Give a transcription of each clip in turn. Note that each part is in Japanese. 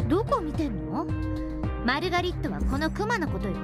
どこ見てんの？マルガリットはこのクマのことよ。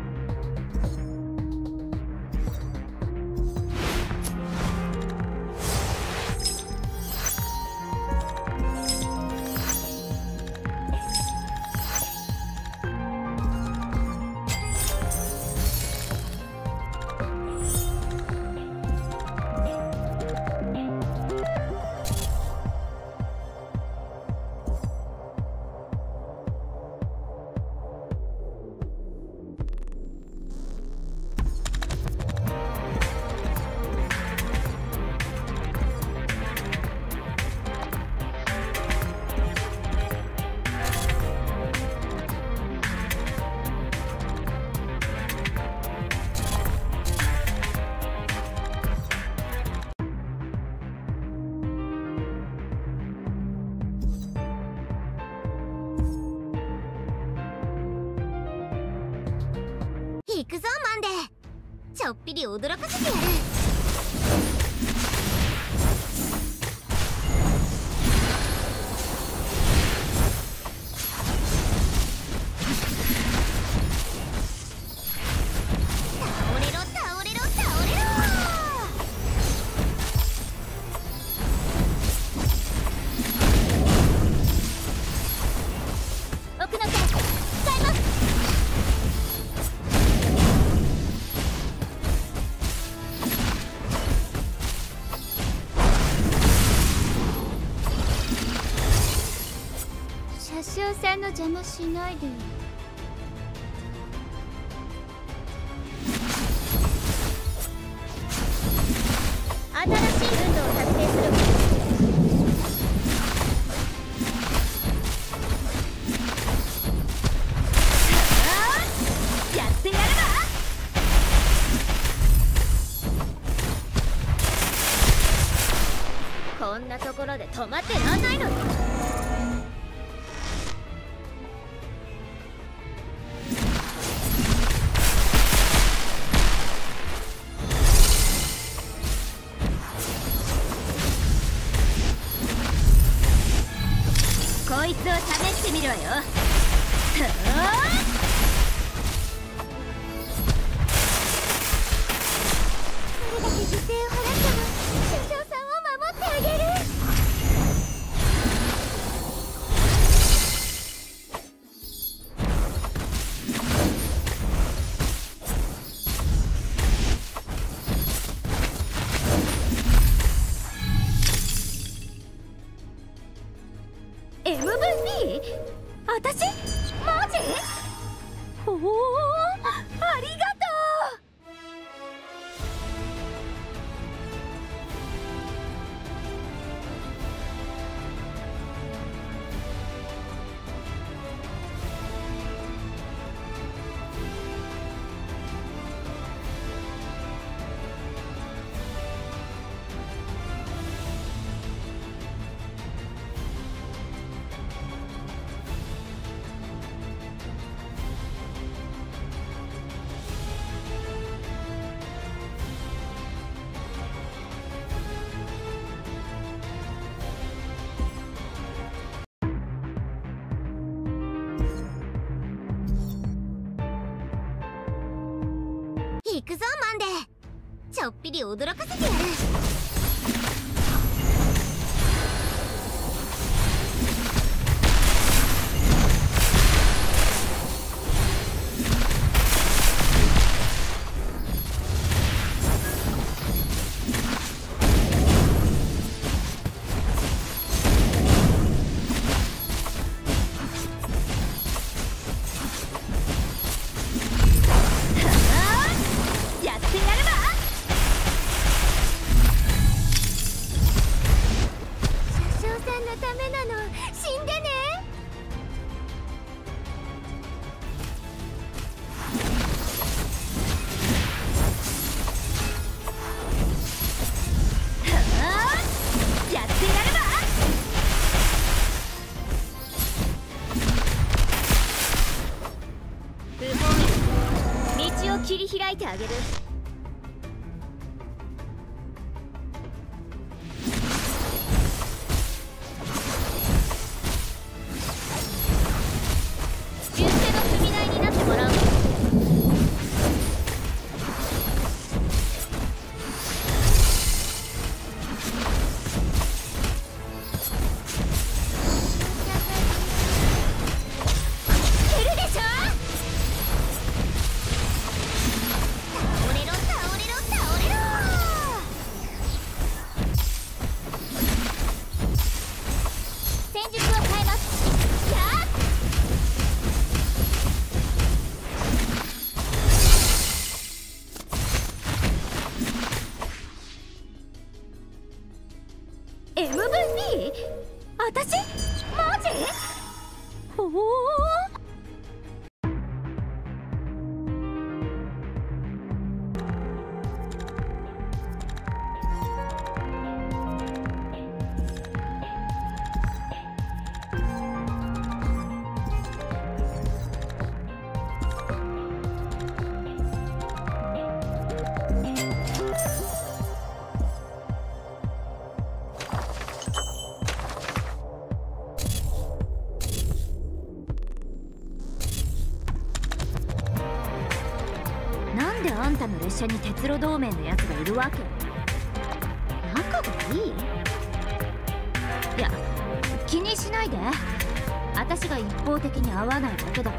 行くぞマンデー、ちょっぴり驚かせてやる。倒れろ倒れろ倒れろ。奥の手使います。車掌さんの邪魔しないでよ。新しいルートを作成する。やってやるわ。こんなところで止まってらんないのよ。こいつを試してみるわよ。どれだけ犠牲を払っても車掌さんを守ってあげる。MVP？ 私？マジ？おお、ありがとう。行くぞマンデー、ちょっぴり驚かせてやる。切り開いてあげる。 なんであんたの列車に鉄路同盟のやつがいるわけ？仲がいい？いや、気にしないで。私が一方的に合わないだけだから。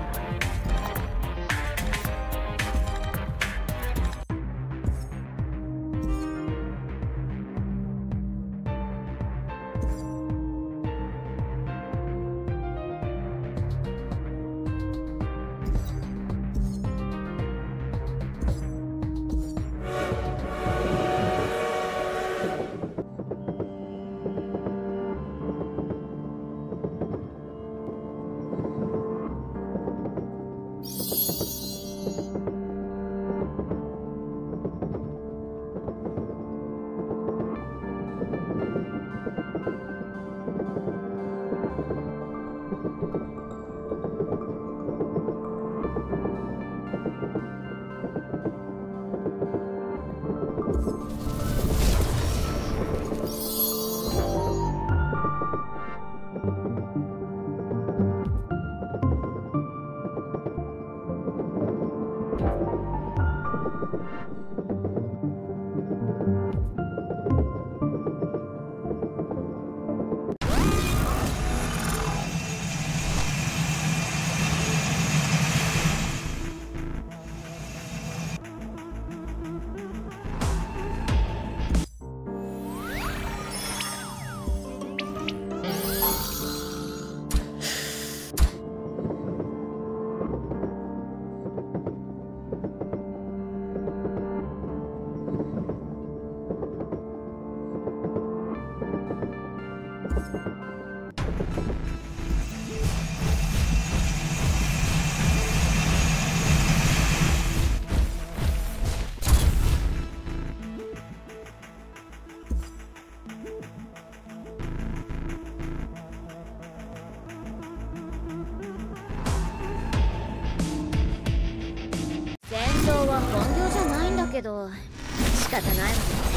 戦闘は本業じゃないんだけど仕方ないわね。